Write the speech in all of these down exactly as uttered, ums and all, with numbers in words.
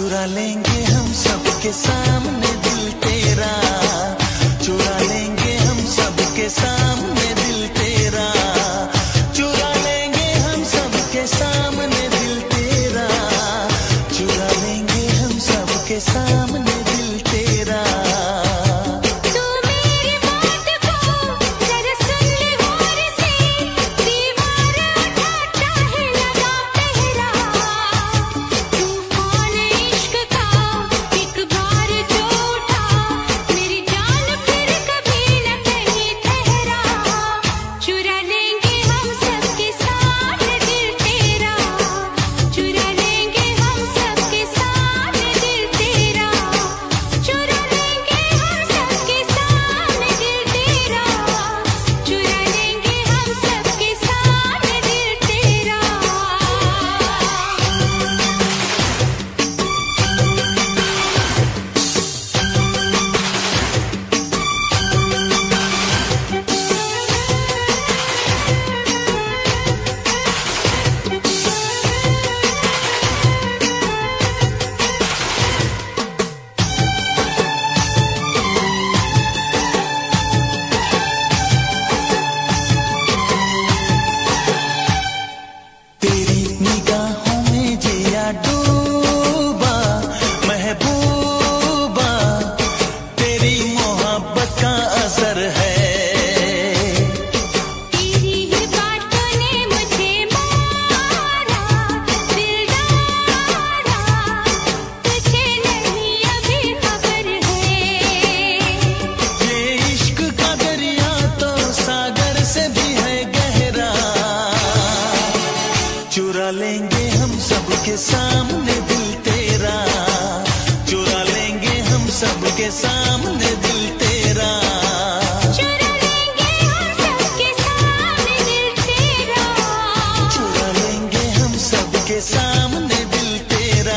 चुरा लेंगे हम सबके सामने दिल तेरा, चुरा लेंगे हम सबके सामने दिल तेरा, चुरा लेंगे हम सबके सामने दिल तेरा, चुरा लेंगे हम सबके सामने दिल तेरा। चुरा लेंगे हम सबके सामने दिल तेरा, चुरा लेंगे हम सबके सामने दिल तेरा, चुरा लेंगे हम सबके सामने दिल तेरा, चुरा लेंगे हम सबके सामने दिल तेरा।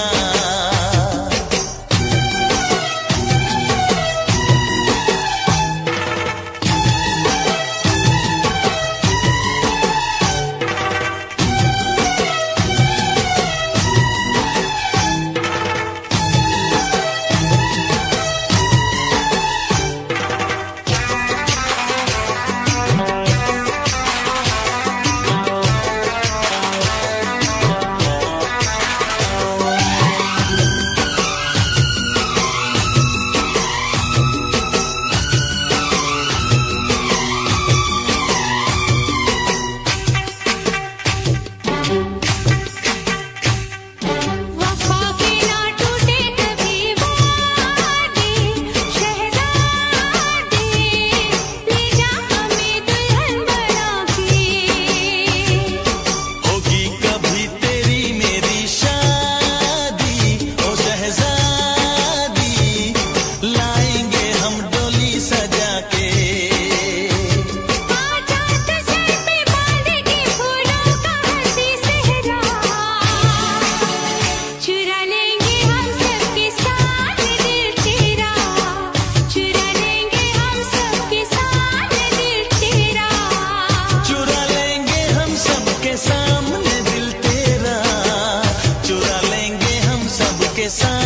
सामने दिल तेरा, चुरा लेंगे हम सबके सामने।